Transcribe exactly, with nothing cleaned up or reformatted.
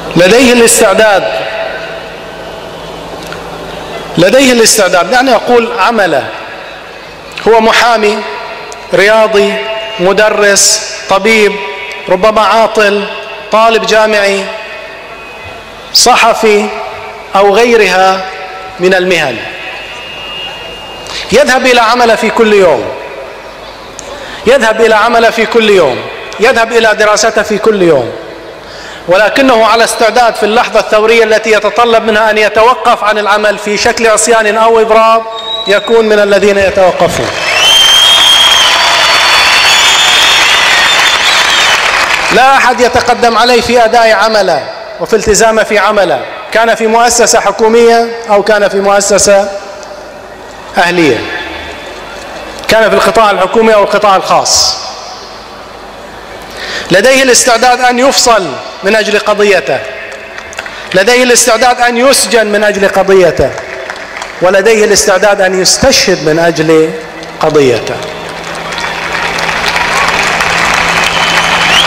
لديه الاستعداد لديه الاستعداد دعني أقول عمله. هو محامي، رياضي، مدرس، طبيب، ربما عاطل، طالب جامعي، صحفي أو غيرها من المهن. يذهب إلى عمله في كل يوم، يذهب إلى عمله في كل يوم، يذهب إلى دراسته في كل يوم، ولكنه على استعداد في اللحظة الثورية التي يتطلب منها أن يتوقف عن العمل في شكل عصيان أو إضراب يكون من الذين يتوقفون. لا أحد يتقدم عليه في أداء عمله وفي التزامه في عمله، كان في مؤسسة حكومية أو كان في مؤسسة أهلية، كان في القطاع الحكومي أو القطاع الخاص. لديه الاستعداد أن يفصل من أجل قضيته، لديه الاستعداد أن يسجن من أجل قضيته، ولديه الاستعداد أن يستشهد من أجل قضيته.